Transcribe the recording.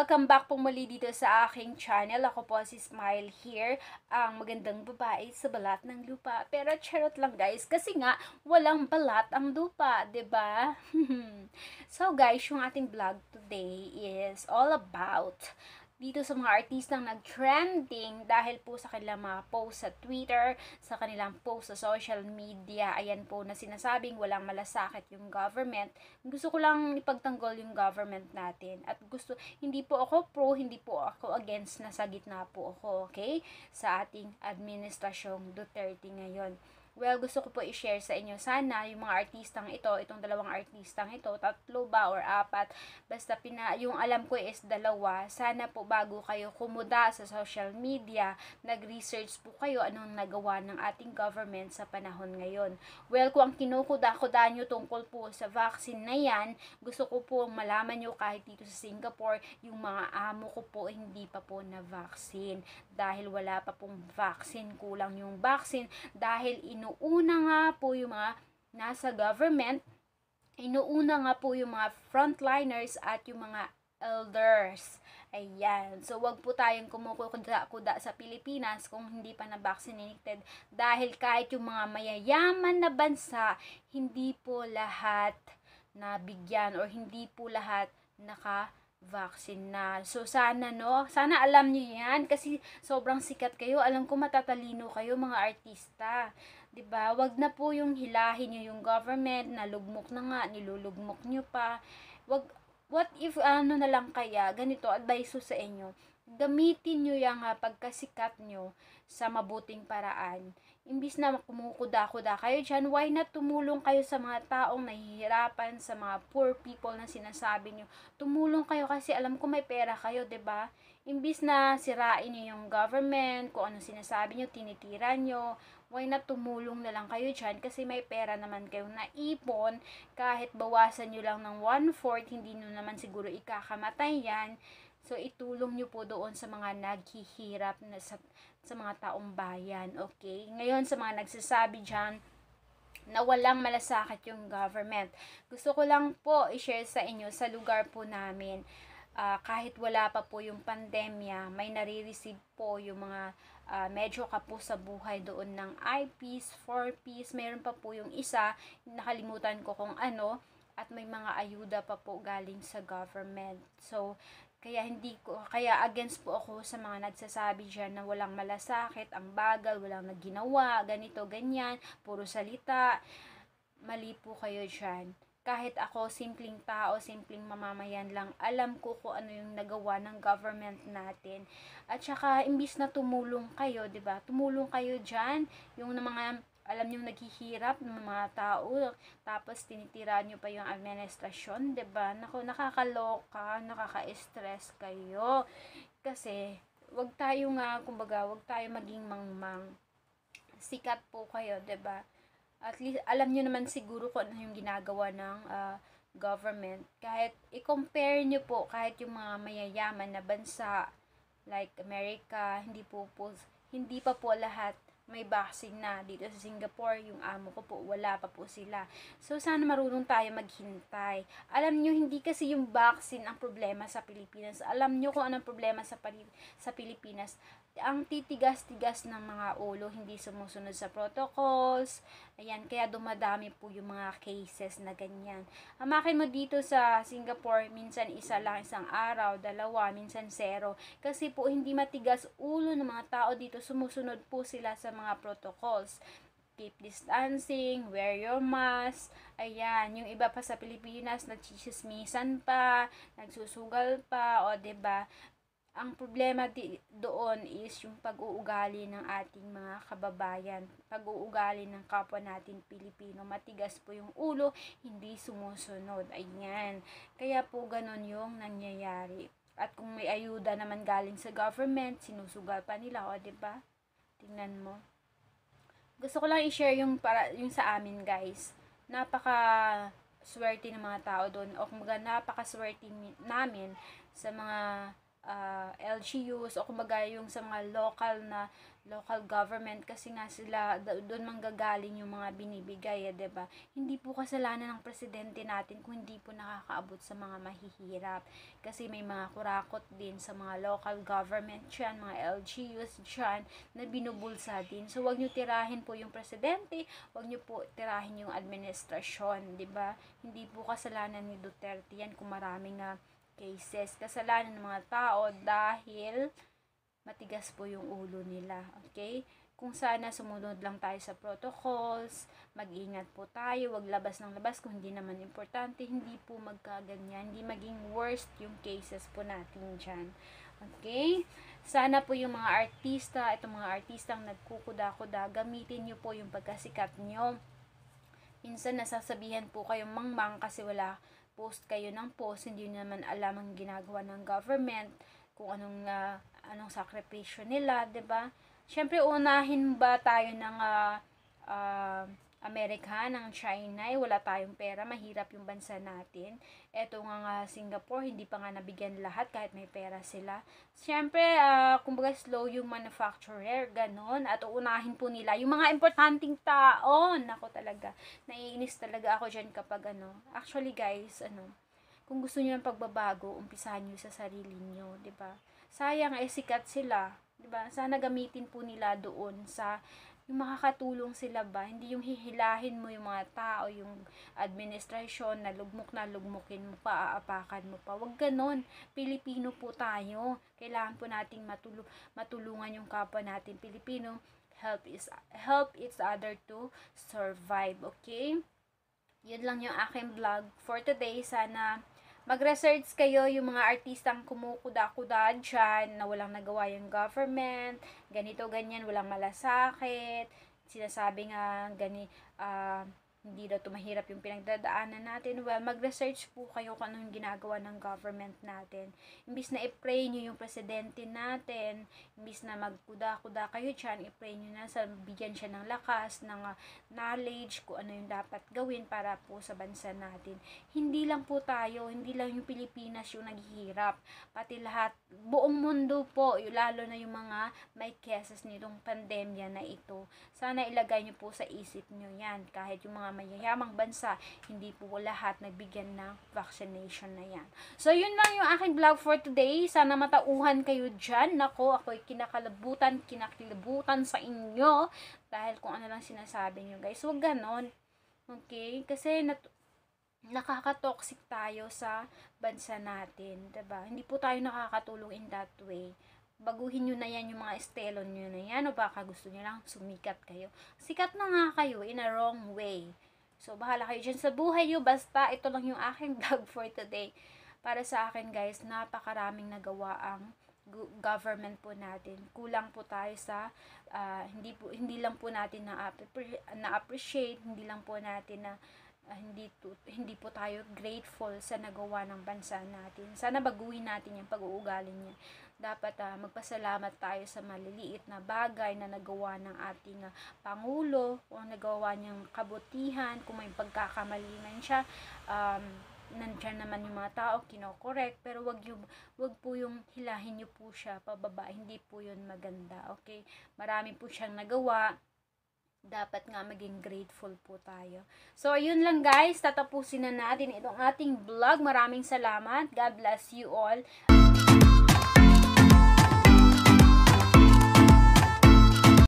Welcome back po muli dito sa aking channel. Ako po si Smile here, ang magandang babae sa balat ng lupa. Pero charot lang guys, kasi nga walang balat ang lupa, 'di ba? So guys, yung ating vlog today is all about dito sa mga artistang nag-trending dahil po sa kanilang mga post sa Twitter, sa kanilang post sa social media. Ayan po na sinasabing walang malasakit yung government. Gusto ko lang ipagtanggol yung government natin. At hindi po ako pro, hindi po ako against, nasa gitna po ako, okay? Sa ating administrasyong Duterte ngayon. Well, gusto ko po i-share sa inyo. Sana yung mga artistang ito, itong dalawang artistang ito, tatlo ba or apat, basta yung alam ko is dalawa. Sana po bago kayo kumuda sa social media, nag-research po kayo anong nagawa ng ating government sa panahon ngayon. Well, kung ang kinukuda-kuda nyo tungkol po sa vaccine na yan, gusto ko po malaman nyo kahit dito sa Singapore, yung mga amo ko po hindi pa po na vaccine. Dahil wala pa pong vaccine, kulang yung vaccine, dahil inuuna nga po yung mga nasa government, inuuna nga po yung mga frontliners at yung mga elders. Ayan. So, wag po tayong kumukuda-kuda sa Pilipinas kung hindi pa na-vaccinated. Dahil kahit yung mga mayayaman na bansa, hindi po lahat nabigyan or hindi po lahat naka-vaccine na. So, sana sana alam niyo yan kasi sobrang sikat kayo. Alam ko matatalino kayo mga artista. 'Di ba? Wag na po yung hilahin niyo yung government, nalugmok na nga, nilulugmok niyo pa. What if na lang kaya, ganito, advice ko sa inyo, gamitin nyo yung pagkasikat nyo sa mabuting paraan. Imbis na kumukuda-kuda kayo dyan, why not tumulong kayo sa mga taong nahihirapan, sa mga poor people na sinasabi nyo. Tumulong kayo kasi alam ko may pera kayo, 'di ba? Imbis na sirain nyo yung government, kung ano sinasabi nyo, tinitira nyo, why not tumulong na lang kayo dyan kasi may pera naman kayong naipon, kahit bawasan nyo lang ng 1/4, hindi nyo naman siguro ikakamatay yan. So, itulong nyo po doon sa mga naghihirap na sa mga taong bayan, okay? Ngayon, sa mga nagsasabi dyan na walang malasakit yung government, gusto ko lang po i-share sa inyo sa lugar po namin. Kahit wala pa po yung pandemya, may nare-receive po yung mga medyo kapos sa buhay doon ng I-Peace, 4-Peace, mayroon pa po yung isa, nakalimutan ko kung ano, at may mga ayuda pa po galing sa government. So, kaya against po ako sa mga nagsasabi diyan na walang malasakit, ang bagal, walang nagginawa, ganito, ganyan, puro salita. Mali po kayo diyan. Kahit ako, simpleng tao, simpleng mamamayan lang, alam ko kung ano yung nagawa ng government natin. At saka, imbis na tumulong kayo, 'di ba? Tumulong kayo diyan, yung mga alam niyo naghihirap ng mga tao, tapos tinitira niyo pa yung administrasyon, 'di ba? Nako, nakakaloka, nakaka-stress kayo. Kasi wag tayo nga, kumbaga, wag tayo maging mangmang. Sikat po kayo, 'di ba? At least alam niyo naman siguro kung ano yung ginagawa ng government. Kahit i-compare niyo po, kahit yung mga mayayaman na bansa like America, hindi pa po lahat may vaccine na. Dito sa Singapore, yung amo ko po, wala pa po sila. So, sana marunong tayo maghintay. Alam nyo, hindi kasi yung vaccine ang problema sa Pilipinas. Alam nyo kung anong problema sa Pilipinas. Ang titigas-tigas ng mga ulo, hindi sumusunod sa protocols. Ayan, kaya dumadami po yung mga cases na ganyan. Hamakin mo dito sa Singapore, minsan isa lang, isang araw, dalawa, minsan 0. Kasi po hindi matigas ulo ng mga tao dito, sumusunod po sila sa mga protocols. Keep distancing, wear your mask. Ayan, yung iba pa sa Pilipinas, nagchichismisan pa, nagsusugal pa, o 'di ba? Ang problema doon is yung pag-uugali ng ating mga kababayan, pag-uugali ng kapwa natin Pilipino. Matigas po yung ulo, hindi sumusunod. Ayan. Kaya po ganun yung nangyayari. At kung may ayuda naman galing sa government, sinusugal pa nila, o 'di ba? Tingnan mo. Gusto ko lang i-share yung sa amin, guys. Napaka swerte ng mga tao doon, o kumbaga napaka-swerte namin sa mga LGUs, o kumbaga yung sa mga local na local government kasi nga sila doon manggagaling yung mga binibigay, 'di ba? Hindi po kasalanan ng presidente natin kung hindi po nakakaabot sa mga mahihirap. Kasi may mga kurakot din sa mga local government diyan, mga LGUs diyan na binubulsa din. So wag niyo tirahin po yung presidente, wag niyo po tirahin yung administrasyon, 'di ba? Hindi po kasalanan ni Duterte yan kung maraming cases. Kasalanan ng mga tao dahil matigas po yung ulo nila, okay? Kung sana sumunod lang tayo sa protocols, mag-ingat po tayo, wag labas ng labas kung hindi naman importante, hindi po magkaganyan, hindi maging worst yung cases po natin dyan. Okay? Sana po yung mga artista, itong mga artistang nagkukuda-kuda, gamitin nyo po yung pagkasikat nyo. Minsan nasasabihan po kayong mangmang kasi wala post kayo ng post, hindi naman alam ang ginagawa ng government, kung anong sakripisyo nila, 'di ba? Syempre unahin ba tayo ng Amerika, ng China, wala tayong pera, mahirap yung bansa natin. Eto nga Singapore, hindi pa nga nabigyan lahat kahit may pera sila. Syempre, kumbaga slow yung manufacturer, ganon. At uunahin po nila yung mga importanteng tao. Nako talaga, naiinis talaga ako dyan kapag Actually guys, kung gusto niyo ng pagbabago, umpisahan niyo sa sarili niyo, 'di ba? Sayang sikat sila, 'di ba? Sana gamitin po nila doon sa yung makakatulong sila ba, hindi yung hihilahin mo yung mga tao, yung administrasyon na lugmukin mo pa, aapakan mo pa. Wag ganon. Pilipino po tayo. Kailangan po nating matulungan yung kapwa natin Pilipino. Help each other to survive, okay? Yun lang yung aking vlog for today. Sana mag-research kayo yung mga artistang kumukuda-kuda dyan na walang nagawa yung government, ganito, ganyan, walang malasakit, sinasabi nga, hindi daw tumahirap yung pinagdadaanan natin. Well, mag-research po kayo kung anong ginagawa ng government natin. Imbis na i-pray nyo yung presidente natin, imbis na magkuda-kuda kayo dyan, i-pray nyo na sa bigyan siya ng lakas, ng knowledge, kung ano yung dapat gawin para po sa bansa natin. Hindi lang po tayo, hindi lang yung Pilipinas yung naghihirap. Pati lahat, buong mundo po, lalo na yung mga may cases nitong pandemya na ito. Sana ilagay nyo po sa isip nyo yan. Kahit yung mga mayayamang bansa, hindi po lahat nagbigyan ng vaccination na yan. So, yun lang yung aking vlog for today. Sana matauhan kayo dyan. Nako, ako'y kinakilabutan sa inyo. Dahil kung ano lang sinasabi nyo, guys. Huwag ganon. Okay? Kasi, nakaka-toxic tayo sa bansa natin. Diba? Hindi po tayo nakakatulong in that way. Baguhin nyo na yan yung mga estilo nyo na yan, o baka gusto nyo lang sumikat kayo. Sikat na nga kayo in a wrong way. So, bahala kayo dyan sa buhay nyo. Basta, ito lang yung aking vlog for today. Para sa akin, guys, napakaraming nagawa ang government po natin. Kulang po tayo sa, hindi lang po natin na-appreciate, hindi lang po natin na hindi po tayo grateful sa nagawa ng bansa natin. Sana baguhin natin yung pag-uugali niya. Dapat magpasalamat tayo sa maliliit na bagay na nagawa ng ating Pangulo, kung nagawa niyang kabutihan, kung may pagkakamali man siya, nandyan naman yung mga tao, kinokorek, pero wag po yung hilahin niyo po siya pababa, hindi po yun maganda, okay? Marami po siyang nagawa, dapat nga maging grateful po tayo. So, yun lang guys, tatapusin na natin itong ating vlog. Maraming salamat. God bless you all.